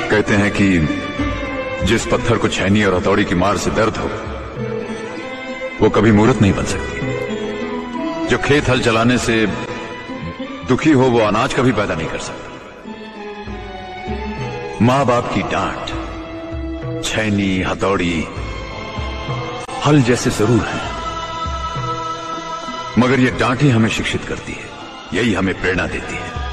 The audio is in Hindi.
कहते हैं कि जिस पत्थर को छैनी और हथौड़ी की मार से दर्द हो वो कभी मूर्त नहीं बन सकती। जो खेत हल चलाने से दुखी हो वो अनाज कभी पैदा नहीं कर सकता। मां बाप की डांट, छैनी, हथौड़ी, हल जैसे जरूर हैं, मगर ये डांट ही हमें शिक्षित करती है, यही हमें प्रेरणा देती है।